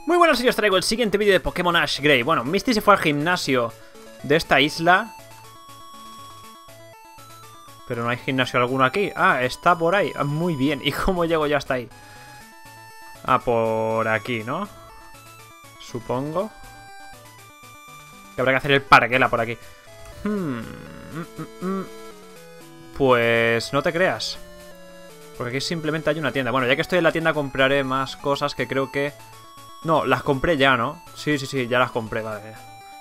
Muy buenas, y os traigo el siguiente vídeo de Pokémon Ash Grey. Bueno, Misty se fue al gimnasio de esta isla, pero no hay gimnasio alguno aquí. Ah, está por ahí. Ah, muy bien. ¿Y cómo llego yo hasta ahí? Ah, por aquí, ¿no? Supongo que habrá que hacer el parguela por aquí. Pues no te creas, porque aquí simplemente hay una tienda. Bueno, ya que estoy en la tienda compraré más cosas que creo que... No, las compré ya, ¿no? Sí, ya las compré, vale.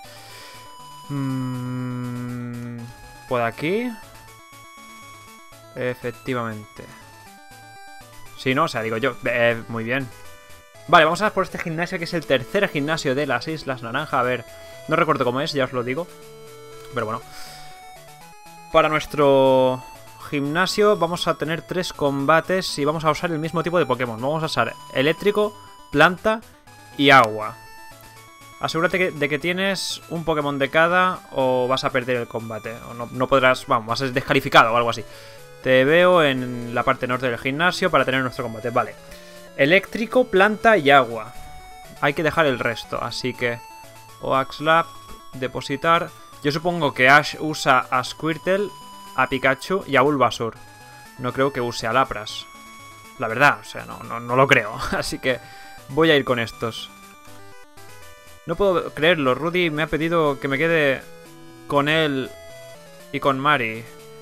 ¿Por aquí? Efectivamente. Sí, ¿no? O sea, digo yo, muy bien. Vale, vamos a por este gimnasio, que es el tercer gimnasio de las Islas Naranja. A ver, no recuerdo cómo es, ya os lo digo. Pero bueno. Para nuestro gimnasio vamos a tener 3 combates y vamos a usar el mismo tipo de Pokémon. Vamos a usar eléctrico, planta y agua. Asegúrate de que tienes un Pokémon de cada o vas a perder el combate. O no podrás, vamos, vas a ser descalificado o algo así. Te veo en la parte norte del gimnasio para tener nuestro combate. Vale. Eléctrico, planta y agua. Hay que dejar el resto, así que... Oaxlap, depositar... Yo supongo que Ash usa a Squirtle, a Pikachu y a Bulbasaur. No creo que use a Lapras. La verdad, o sea, no lo creo. Así que voy a ir con estos. No puedo creerlo. Rudy me ha pedido que me quede con él y con Mari.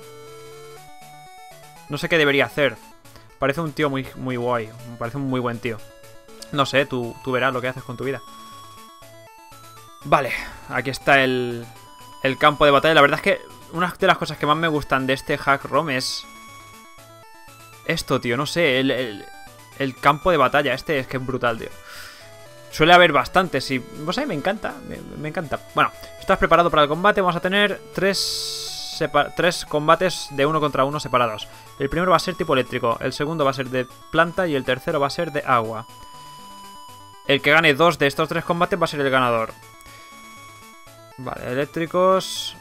No sé qué debería hacer. Parece un tío muy guay. Me parece un muy buen tío. No sé, tú verás lo que haces con tu vida. Vale, aquí está el campo de batalla. La verdad es que una de las cosas que más me gustan de este hack ROM es esto, tío. No sé, el campo de batalla. Este es que es brutal, tío. Suele haber bastantes y... Pues a mí me encanta, me encanta. Bueno, ¿estás preparado para el combate? Vamos a tener 3 combates de 1 contra 1 separados. El primero va a ser tipo eléctrico, el segundo va a ser de planta y el tercero va a ser de agua. El que gane 2 de estos 3 combates va a ser el ganador. Vale, eléctricos.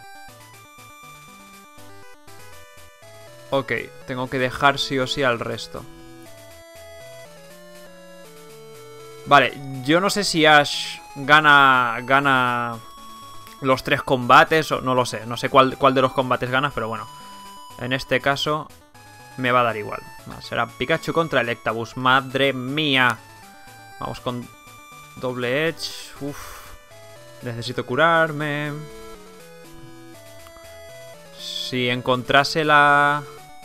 Ok, tengo que dejar sí o sí al resto. Vale, yo no sé si Ash gana los 3 combates o no lo sé. No sé cuál de los combates gana, pero bueno. En este caso me va a dar igual. Será Pikachu contra Electabuzz. ¡Madre mía! Vamos con doble edge. Uff. Necesito curarme. Si encontrase la...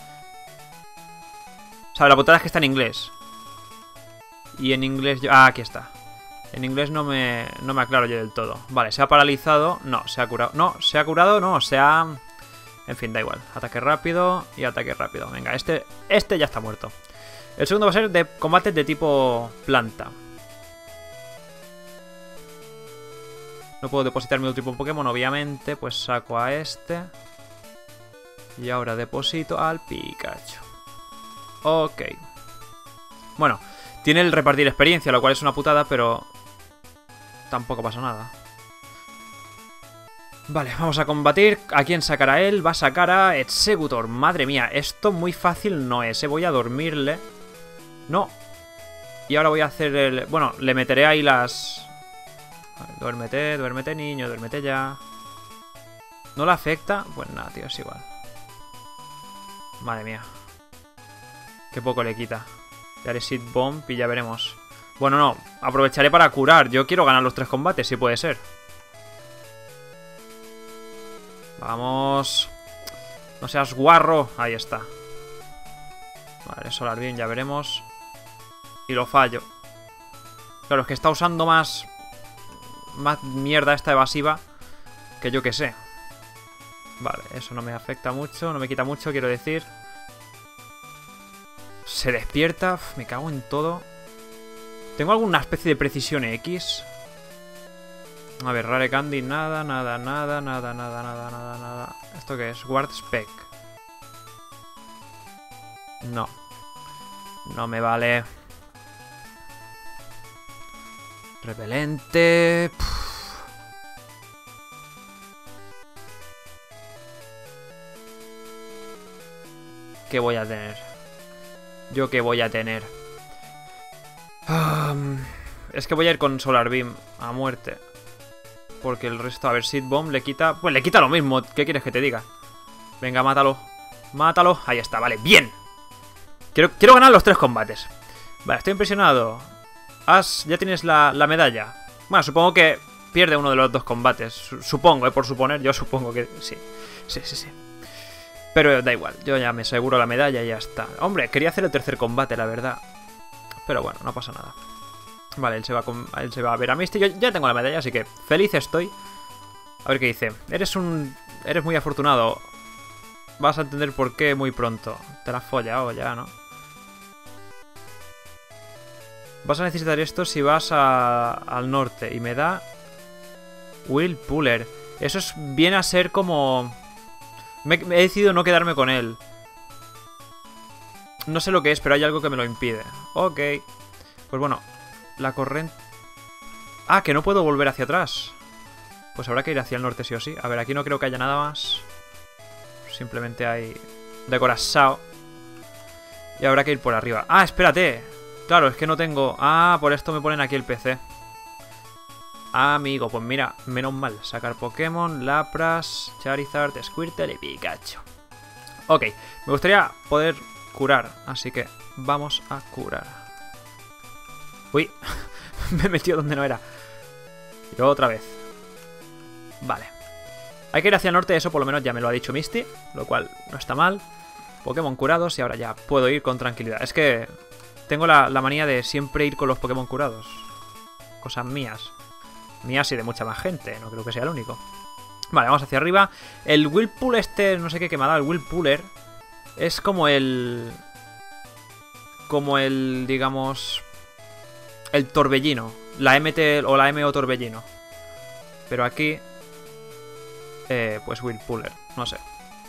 O sea, la putada es que está en inglés. Y en inglés... Ah, aquí está. En inglés no me aclaro yo del todo. Vale, se ha paralizado. No, se ha curado. No, se ha curado, no, se ha... En fin, da igual. Ataque rápido y ataque rápido. Venga, este ya está muerto. El segundo va a ser de combates de tipo planta. No puedo depositar mi otro tipo de Pokémon, obviamente. Pues saco a este. Y ahora deposito al Pikachu. Ok. Bueno, tiene el repartir experiencia, lo cual es una putada, pero tampoco pasa nada. Vale, vamos a combatir. ¿A quién sacará él? Va a sacar a Exeggutor. Madre mía, esto muy fácil no es, ¿eh? Voy a dormirle. No. Y ahora voy a hacer el... Bueno, le meteré ahí las... Duérmete, duérmete, niño, duérmete ya. ¿No le afecta? Pues nada, tío, es igual. Madre mía. Qué poco le quita. Le haré Seed Bomb y ya veremos. Bueno, no, aprovecharé para curar. Yo quiero ganar los 3 combates, si puede ser. Vamos. No seas guarro. Ahí está. Vale, Solar Beam, ya veremos. Y lo fallo. Claro, es que está usando más mierda esta evasiva que yo que sé. Vale, eso no me afecta mucho, no me quita mucho, quiero decir. Se despierta, me cago en todo. ¿Tengo alguna especie de precisión X? A ver, Rare Candy, nada. ¿Esto qué es? Guard Spec. No. No me vale. Repelente. ¿Qué voy a tener? ¿Yo qué voy a tener? Es que voy a ir con Solar Beam a muerte. Porque el resto, a ver, Seed Bomb le quita... Pues le quita lo mismo, ¿qué quieres que te diga? Venga, mátalo. Mátalo, ahí está, vale, bien. Quiero ganar los 3 combates. Vale, estoy impresionado. Ya tienes la medalla. Bueno, supongo que pierde uno de los 2 combates. Supongo, por suponer, yo supongo que sí. Sí. Pero da igual, yo ya me aseguro la medalla y ya está. Hombre, quería hacer el 3er combate, la verdad. Pero bueno, no pasa nada. Vale, él se va a ver a Misty. Yo ya tengo la medalla, así que feliz estoy. A ver qué dice. Eres muy afortunado. Vas a entender por qué muy pronto. Te la has follado ya, ¿no? Vas a necesitar esto si vas al norte. Y me da... Will Puller. Eso viene a ser como... he decidido no quedarme con él. No sé lo que es, pero hay algo que me lo impide. Ok. Pues bueno, la corriente... Ah, que no puedo volver hacia atrás. Pues habrá que ir hacia el norte sí o sí. A ver, aquí no creo que haya nada más. Simplemente hay decorazado. Y habrá que ir por arriba. Ah, espérate. Claro, es que no tengo... Ah, por esto me ponen aquí el PC. Amigo, pues mira, menos mal. Sacar Pokémon, Lapras, Charizard, Squirtle y Pikachu. Ok, me gustaría poder curar, así que vamos a curar. Uy, me he metido donde no era. Y luego otra vez. Vale. Hay que ir hacia el norte, eso por lo menos ya me lo ha dicho Misty, lo cual no está mal. Pokémon curados y ahora ya puedo ir con tranquilidad. Es que tengo la manía de siempre ir con los Pokémon curados. Cosas mías. Mías y de mucha más gente, no creo que sea el único. Vale, vamos hacia arriba. El Whirlpool no sé qué que me ha dado, el Whirlpooler, es como el... digamos... el torbellino. La MT o la MO torbellino. Pero aquí... pues Whirlpooler, no sé.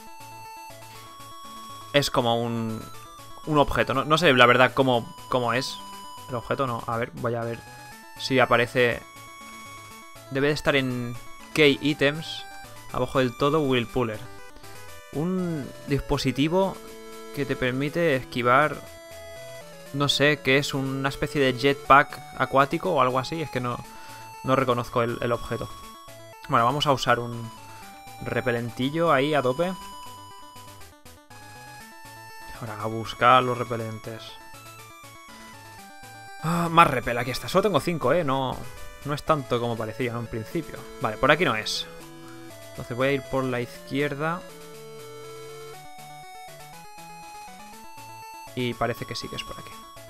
Es como un objeto, no sé la verdad cómo es el objeto, no. A ver, voy a ver si aparece... Debe de estar en Key Items. Abajo del todo, Whirlpooler. Un dispositivo que te permite esquivar... No sé, que es una especie de jetpack acuático o algo así. Es que no reconozco el objeto. Bueno, vamos a usar un repelentillo ahí a tope. Ahora, a buscar los repelentes. Ah, más repel, aquí está. Solo tengo 5, no es tanto como parecía, ¿no? En principio. Vale, por aquí no es. Entonces voy a ir por la izquierda. Y parece que sí que es por aquí.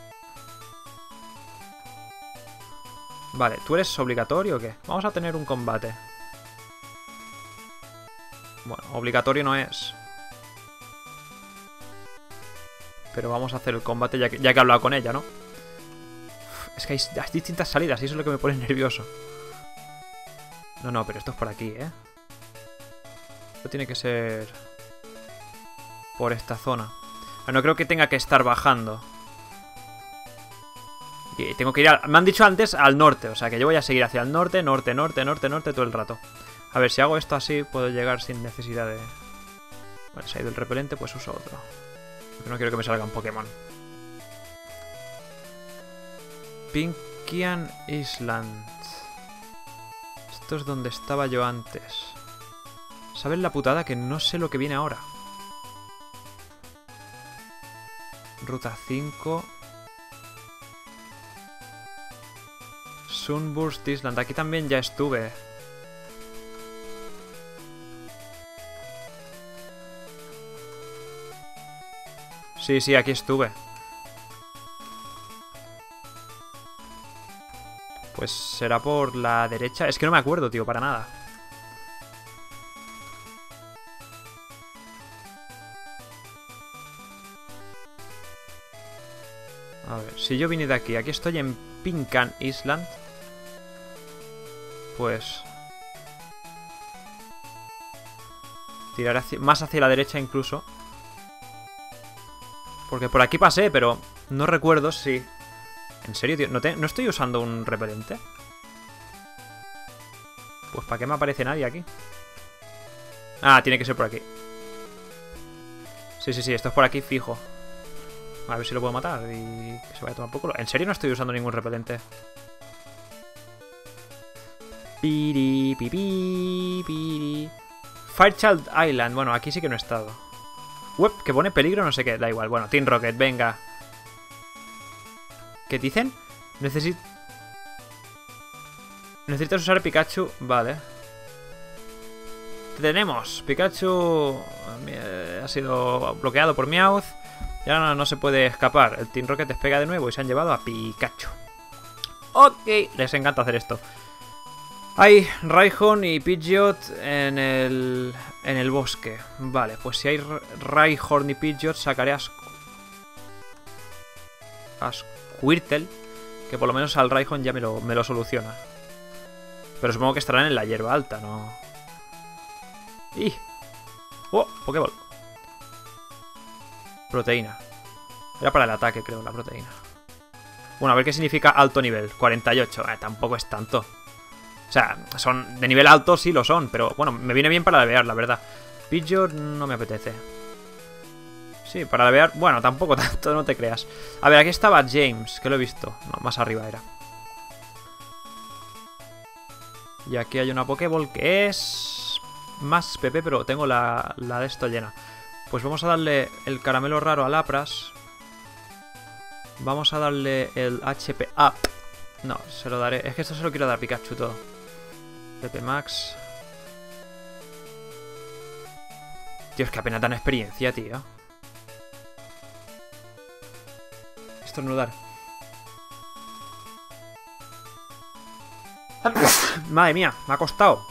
Vale, ¿tú eres obligatorio o qué? Vamos a tener un combate. Bueno, obligatorio no es. Pero vamos a hacer el combate ya que he hablado con ella, ¿no? Es que hay distintas salidas y eso es lo que me pone nervioso. No, pero esto es por aquí, ¿eh? Esto tiene que ser... por esta zona. No creo que tenga que estar bajando. Y tengo que ir me han dicho antes al norte, o sea que yo voy a seguir hacia el norte, norte todo el rato. A ver, si hago esto así puedo llegar sin necesidad de... Bueno, se ha ido el repelente, pues uso otro. Porque no quiero que me salga un Pokémon. Pinkian Island. Esto es donde estaba yo antes. ¿Sabes la putada? Que no sé lo que viene ahora. Ruta 5. Sunburst Island. Aquí también ya estuve. Sí, aquí estuve. Pues será por la derecha. Es que no me acuerdo, tío, para nada. A ver, si yo vine de aquí, aquí estoy en Pinkan Island. Pues... tirar más hacia la derecha incluso. Porque por aquí pasé, pero no recuerdo si... ¿En serio, tío? ¿No estoy usando un repelente? Pues ¿para qué me aparece nadie aquí? Ah, tiene que ser por aquí. Sí, esto es por aquí fijo. A ver si lo puedo matar y que se vaya a tomar por culo. ¿En serio no estoy usando ningún repelente? Piri, pipi, piri. Firechild Island. Bueno, aquí sí que no he estado. Web, que pone peligro, no sé qué. Da igual. Bueno, Team Rocket, venga. ¿Qué dicen? Necesitas usar Pikachu. Vale. Tenemos. Pikachu ha sido bloqueado por Meowth. Y ahora no se puede escapar. El Team Rocket despega de nuevo y se han llevado a Pikachu. Ok. Les encanta hacer esto. Hay Rhyhorn y Pidgeot en el bosque. Vale, pues si hay Rhyhorn y Pidgeot sacaré a Squirtle, que por lo menos al Rhyhorn ya me lo soluciona. Pero supongo que estarán en la hierba alta, ¿no? ¡Y! ¡Oh! Pokéball. Proteína. Era para el ataque, creo, la proteína. Bueno, a ver qué significa alto nivel. 48. Tampoco es tanto. O sea, son de nivel alto, sí lo son, pero bueno, me viene bien para lavear, la verdad. Pidgeot no me apetece. Sí, para lavear, bueno, tampoco tanto, no te creas. A ver, aquí estaba James, que lo he visto. No, más arriba era. Y aquí hay una Pokéball que es más PP, pero tengo la de esto llena. Pues vamos a darle el caramelo raro a Lapras. Vamos a darle el HP Up. No, se lo daré. Es que esto se lo quiero dar a Pikachu todo. PP Max. Tío, es que apenas dan experiencia, tío. Estornudar. Madre mía, me ha costado.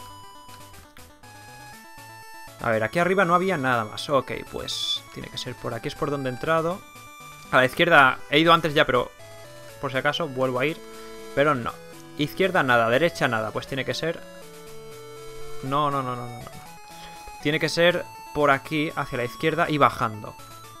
A ver, aquí arriba no había nada más. Ok, pues tiene que ser por aquí. Es por donde he entrado. A la izquierda he ido antes ya, pero por si acaso vuelvo a ir. Pero no. Izquierda nada, derecha nada. Pues tiene que ser... No. Tiene que ser por aquí, hacia la izquierda y bajando.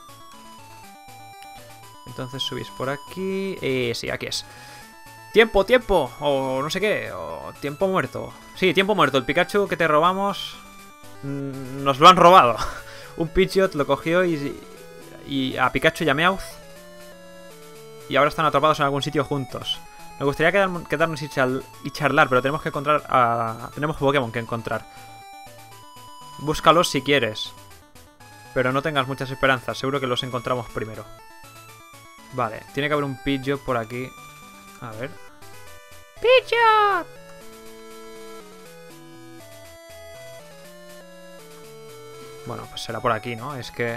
Entonces subís por aquí. Sí, aquí es. ¡Tiempo! O no sé qué. O tiempo muerto. Sí, tiempo muerto. El Pikachu que te robamos... Nos lo han robado. Un Pidgeot lo cogió y a Pikachu y a Meowth. Y ahora están atrapados en algún sitio juntos. Me gustaría quedarnos y charlar, pero tenemos que encontrar tenemos Pokémon que encontrar. Búscalos si quieres. Pero no tengas muchas esperanzas. Seguro que los encontramos primero. Vale, tiene que haber un Pidgeot por aquí. A ver. ¡Pidgeot! Bueno, pues será por aquí, ¿no? Es que...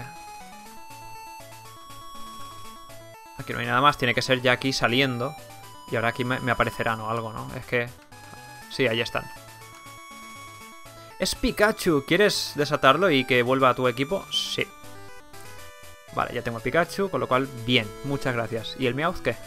Aquí no hay nada más. Tiene que ser ya aquí saliendo. Y ahora aquí me aparecerán o algo, ¿no? Es que... Sí, ahí están. Es Pikachu. ¿Quieres desatarlo y que vuelva a tu equipo? Sí. Vale, ya tengo a Pikachu, con lo cual, bien. Muchas gracias. ¿Y el Meowth qué?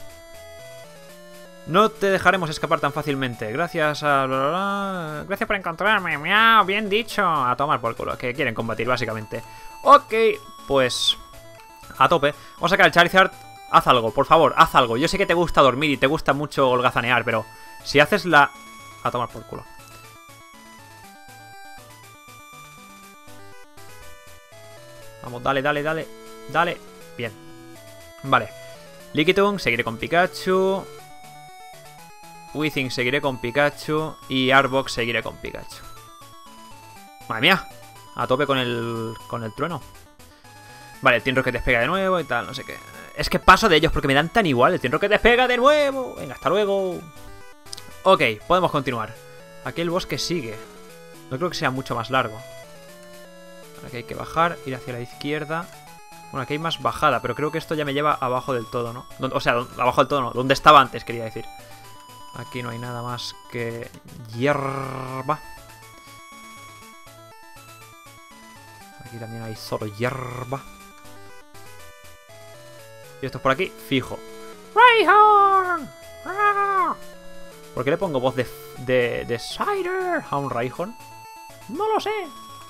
No te dejaremos escapar tan fácilmente. Gracias a... Gracias por encontrarme. Miau, bien dicho. A tomar por culo. Que quieren combatir, básicamente. Ok, pues... A tope. Vamos a sacar el Charizard. Haz algo, por favor, haz algo. Yo sé que te gusta dormir y te gusta mucho holgazanear, pero si haces la... A tomar por culo. Vamos, dale. Dale. Bien. Vale. Lickitung, seguiré con Pikachu. Weezing, seguiré con Pikachu. Y Arbok, seguiré con Pikachu. Madre mía. A tope con el trueno. Vale, el Team Rocket despega de nuevo y tal, no sé qué. Es que paso de ellos porque me dan tan igual. El Team Rocket despega de nuevo. Venga, hasta luego. Ok, podemos continuar. Aquí el bosque sigue. No creo que sea mucho más largo. Aquí hay que bajar, ir hacia la izquierda. Bueno, aquí hay más bajada, pero creo que esto ya me lleva abajo del todo, ¿no? O sea, abajo del todo no, donde estaba antes, quería decir. Aquí no hay nada más que hierba. Aquí también hay solo hierba. Y esto es por aquí, fijo. ¡Rhyhorn! ¿Por qué le pongo voz de Cider a un Rhyhorn? No lo sé.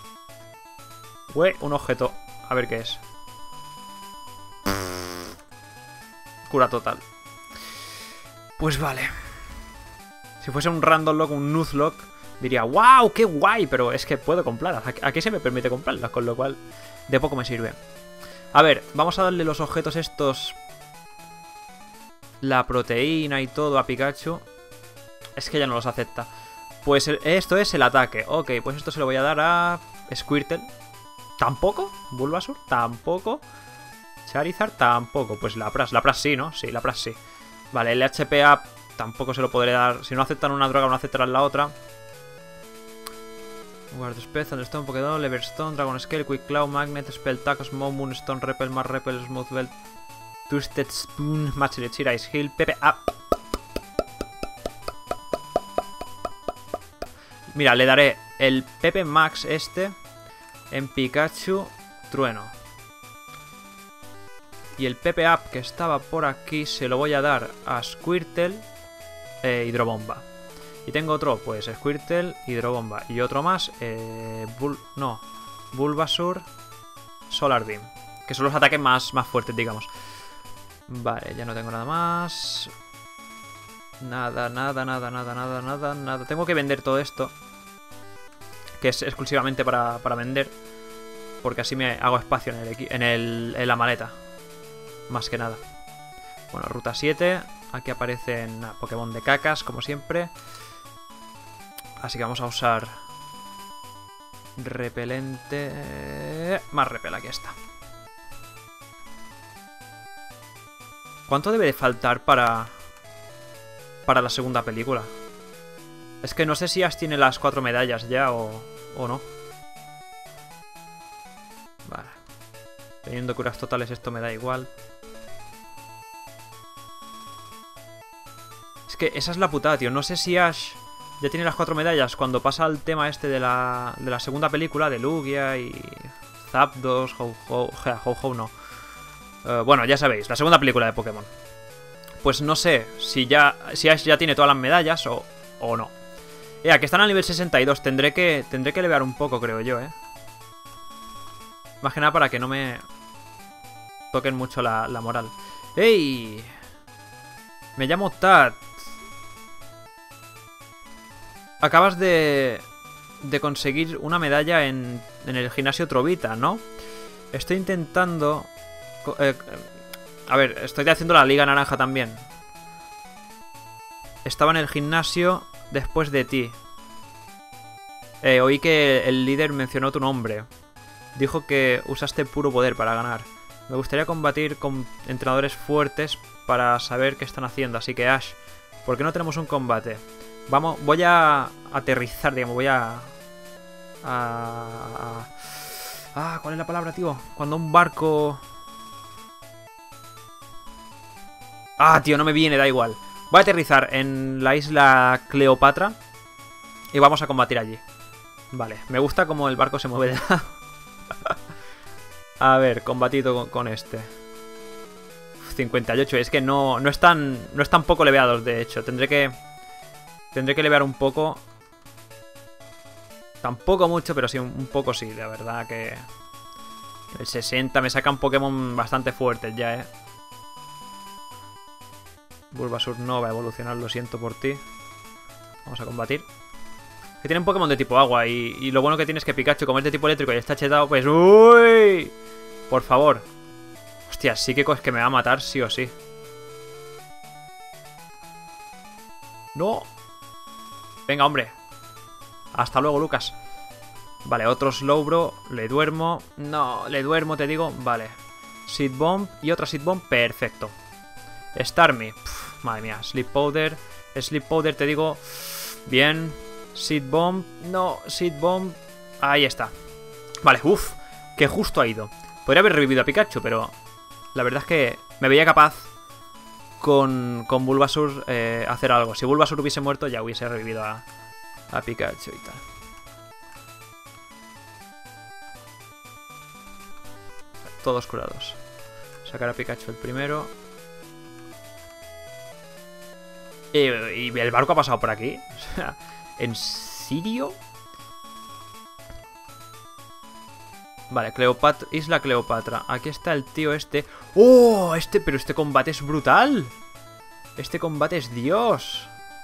Un objeto. A ver qué es. Cura total. Pues vale. Si fuese un Randomlock, un Nuzlocke, diría, ¡wow! ¡Qué guay! Pero es que puedo comprarlas. Aquí se me permite comprarlas, con lo cual de poco me sirve. A ver, vamos a darle los objetos estos. La proteína y todo a Pikachu. Es que ya no los acepta. Pues esto es el ataque. Ok, pues esto se lo voy a dar a Squirtle. ¿Tampoco? ¿Bulbasur? Tampoco. Charizard tampoco. Pues Lapras. Lapras sí, ¿no? Sí, Lapras sí. Vale, el HP Up tampoco se lo podré dar. Si no aceptan una droga, no aceptarán la otra. Guard Spell, Thunderstone, Pokédon, Leverstone, Dragon Scale, Quick Claw, Magnet, Spell Tack, Smoke, Moonstone, Repel, Mars Repel, Smooth Belt, Twisted Spoon, Matchlet, Ice Hill, Pepe Up. Mira, le daré el Pepe Max este en Pikachu Trueno. Y el Pepe Up que estaba por aquí se lo voy a dar a Squirtle Hidrobomba. Y tengo otro, pues Squirtle, Hidrobomba. Y otro más, Bulbasur, Solar Beam. Que son los ataques más fuertes, digamos. Vale, ya no tengo nada más. Nada. Tengo que vender todo esto. Que es exclusivamente para vender. Porque así me hago espacio en la maleta. Más que nada. Bueno, ruta 7. Aquí aparecen Pokémon de cacas, como siempre. Así que vamos a usar repelente. Más repel, aquí está. ¿Cuánto debe de faltar para la segunda película? Es que no sé si Ash tiene las 4 medallas ya o no. Vale. Teniendo curas totales esto me da igual. Es que esa es la putada, tío. No sé si Ash ya tiene las 4 medallas cuando pasa el tema este de la segunda película, de Lugia y Zapdos, Ho-Ho no. Bueno, ya sabéis, la segunda película de Pokémon. Pues no sé si Ash ya tiene todas las medallas o no. Que están al nivel 62, tendré que levear un poco, creo yo, Más que nada para que no me toquen mucho la moral. ¡Ey! Me llamo Tad. Acabas de conseguir una medalla en el gimnasio Trovita, ¿no? Estoy intentando... a ver, estoy haciendo la Liga Naranja también. Estaba en el gimnasio después de ti. Oí que el líder mencionó tu nombre. Dijo que usaste puro poder para ganar. Me gustaría combatir con entrenadores fuertes para saber qué están haciendo. Así que Ash, ¿por qué no tenemos un combate? Vamos, voy a aterrizar, digamos, voy a... ¿cuál es la palabra, tío? Cuando un barco... tío, no me viene, da igual. Voy a aterrizar en la isla Cleopatra y vamos a combatir allí. Vale, me gusta cómo el barco se mueve de lado. A ver, combatido con este. 58, es que no están poco leveados, de hecho. Tendré que levear un poco. Tampoco mucho, pero sí, un poco sí, la verdad que... El 60 me sacan Pokémon bastante fuertes ya, Bulbasur no va a evolucionar, lo siento por ti. Vamos a combatir. Que tiene un Pokémon de tipo agua y lo bueno que tiene es que Pikachu, como es de tipo eléctrico y está chetado, pues... ¡Uy! Por favor. Hostia, Psíquico es que me va a matar sí o sí. ¡No! Venga, hombre. Hasta luego, Lucas. Vale, otro Slowbro. Le duermo. No, le duermo, te digo. Vale. Seed Bomb y otra Seed Bomb. Perfecto. Starmie. Madre mía. Sleep Powder. Sleep Powder, te digo. Bien. Seed Bomb. No, Seed Bomb. Ahí está. Vale, uff. Que justo ha ido. Podría haber revivido a Pikachu, pero la verdad es que me veía capaz con Bulbasur hacer algo. Si Bulbasur hubiese muerto, ya hubiese revivido a Pikachu y tal. Todos curados. Sacar a Pikachu el primero. ¿Y el barco ha pasado por aquí? O sea, ¿en serio? Vale, Isla Cleopatra. Aquí está el tío este. ¡Oh! Pero este combate es brutal. Este combate es Dios.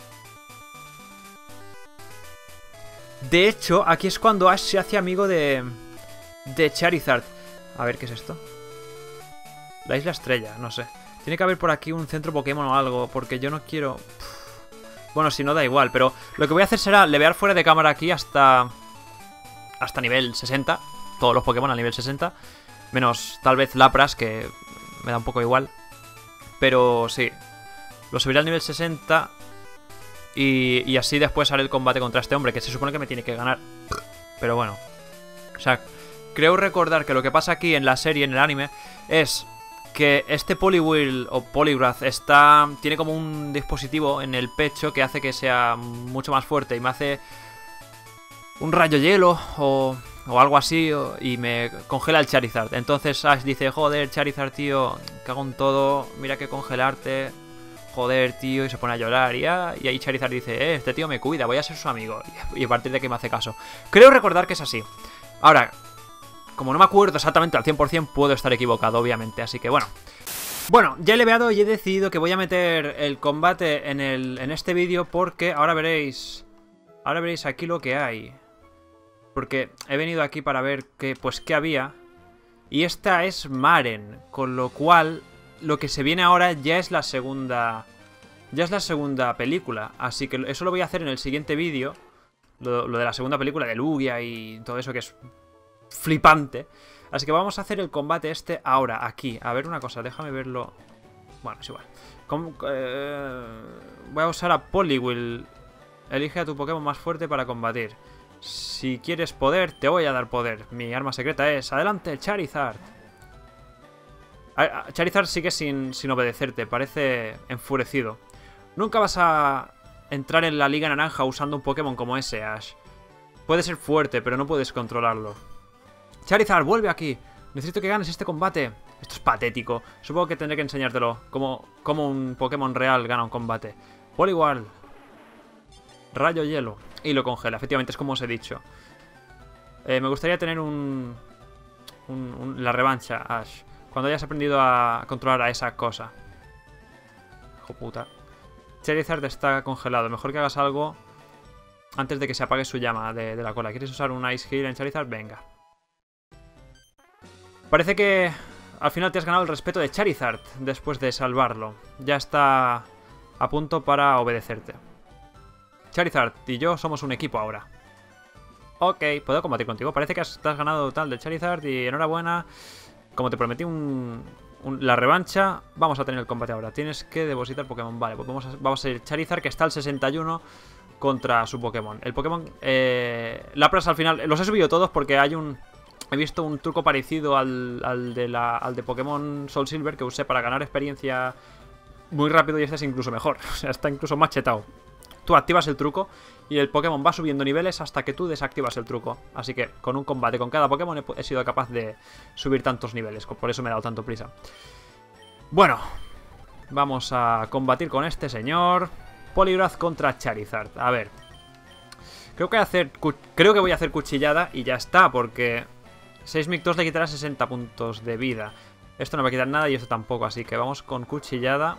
De hecho, aquí es cuando Ash se hace amigo de Charizard. A ver, ¿qué es esto? La isla estrella, no sé. Tiene que haber por aquí un centro Pokémon o algo, porque yo no quiero... Bueno, si no da igual, pero lo que voy a hacer será levear fuera de cámara aquí hasta nivel 60. Todos los Pokémon al nivel 60. Menos tal vez Lapras, que me da un poco igual. Pero sí, lo subiré al nivel 60 y así después haré el combate contra este hombre, que se supone que me tiene que ganar. Pero bueno, o sea, creo recordar que lo que pasa aquí en la serie, en el anime, es que este Poliwhirl o Poliwrath tiene como un dispositivo en el pecho que hace que sea mucho más fuerte y me hace un rayo hielo o algo así y me congela el Charizard. Entonces Ash dice, joder, Charizard, tío, cago en todo, mira que congelarte, joder, tío, y se pone a llorar y ahí Charizard dice, este tío me cuida, voy a ser su amigo, y a partir de que me hace caso. Creo recordar que es así. Ahora, como no me acuerdo exactamente al 100%, puedo estar equivocado, obviamente, así que bueno. Bueno, ya he leveado y he decidido que voy a meter el combate en este vídeo porque ahora veréis aquí lo que hay. Porque he venido aquí para ver qué había. Y esta es Maren, con lo cual lo que se viene ahora ya es la segunda película. Así que eso lo voy a hacer en el siguiente vídeo. Lo de la segunda película de Lugia y todo eso que es flipante. Así que vamos a hacer el combate este ahora, aquí. A ver una cosa, déjame verlo. Bueno, es igual. Voy a usar a Poliwhirl. Elige a tu Pokémon más fuerte para combatir. Si quieres poder, te voy a dar poder. Mi arma secreta es... ¡Adelante, Charizard! Charizard sigue sin obedecerte, parece enfurecido. Nunca vas a entrar en la Liga Naranja usando un Pokémon como ese, Ash. Puede ser fuerte, pero no puedes controlarlo. Charizard, vuelve aquí. Necesito que ganes este combate. Esto es patético. Supongo que tendré que enseñártelo. Cómo un Pokémon real gana un combate. Poliwhirl. Rayo hielo. Y lo congela. Efectivamente, es como os he dicho. Me gustaría tener la revancha, Ash. Cuando hayas aprendido a controlar a esa cosa. Hijo puta. Charizard está congelado. Mejor que hagas algo antes de que se apague su llama de la cola. ¿Quieres usar un Ice Heal en Charizard? Venga. Parece que al final te has ganado el respeto de Charizard después de salvarlo. Ya está a punto para obedecerte. Charizard y yo somos un equipo ahora. Ok, puedo combatir contigo. Parece que te has ganado tal de Charizard y enhorabuena. Como te prometí la revancha, vamos a tener el combate ahora. Tienes que depositar Pokémon. Vale, pues vamos a ir Charizard, que está al 61 contra su Pokémon. El Pokémon Lapras al final... Los he subido todos porque he visto un truco parecido al de Pokémon Soul Silver que usé para ganar experiencia muy rápido y este es incluso mejor. O sea, está incluso más chetado. Tú activas el truco y el Pokémon va subiendo niveles hasta que tú desactivas el truco. Así que con un combate con cada Pokémon he sido capaz de subir tantos niveles. Por eso me he dado tanto prisa. Bueno, vamos a combatir con este señor. Poliwrath contra Charizard. A ver. Creo que voy a hacer cuchillada y ya está, porque 6 Mictos le quitará 60 puntos de vida. Esto no va a quitar nada y esto tampoco, así que vamos con cuchillada.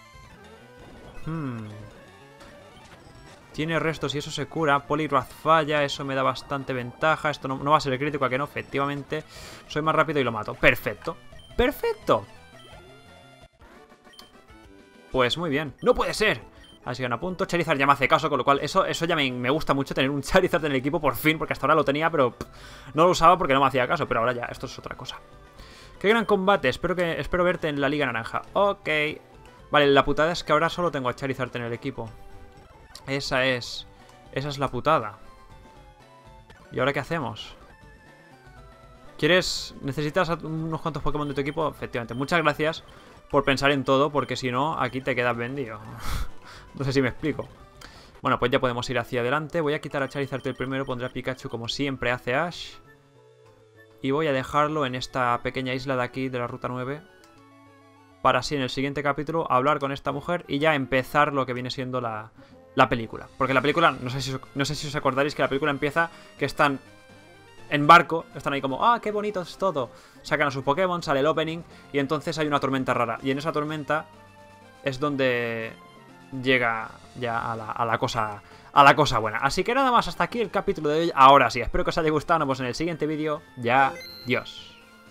Tiene restos y eso se cura. Poliwrath falla, eso me da bastante ventaja. Esto no va a ser el crítico, ¿a que no? Efectivamente. Soy más rápido y lo mato. ¡Perfecto! ¡Perfecto! Pues muy bien. ¡No puede ser! Así que a punto. Charizard ya me hace caso, con lo cual eso ya me gusta mucho, tener un Charizard en el equipo por fin, porque hasta ahora lo tenía, pero no lo usaba porque no me hacía caso. Pero ahora ya, esto es otra cosa. ¡Qué gran combate! Espero verte en la Liga Naranja. Ok. Vale, la putada es que ahora solo tengo a Charizard en el equipo. Esa es la putada. ¿Y ahora qué hacemos? ¿Necesitas unos cuantos Pokémon de tu equipo? Efectivamente. Muchas gracias por pensar en todo, porque si no, aquí te quedas vendido. No sé si me explico. Bueno, pues ya podemos ir hacia adelante. Voy a quitar a Charizard el primero, pondré a Pikachu como siempre hace Ash. Y voy a dejarlo en esta pequeña isla de aquí, de la Ruta 9. Para así en el siguiente capítulo hablar con esta mujer y ya empezar lo que viene siendo la película. Porque la película, no sé si os acordaréis que la película empieza que están en barco, están ahí como, ¡ah, qué bonito es todo! Sacan a sus Pokémon, sale el opening y entonces hay una tormenta rara. Y en esa tormenta es donde llega ya a la cosa buena. Así que nada más, hasta aquí el capítulo de hoy. Ahora sí, espero que os haya gustado. Nos vemos en el siguiente vídeo. Ya, adiós.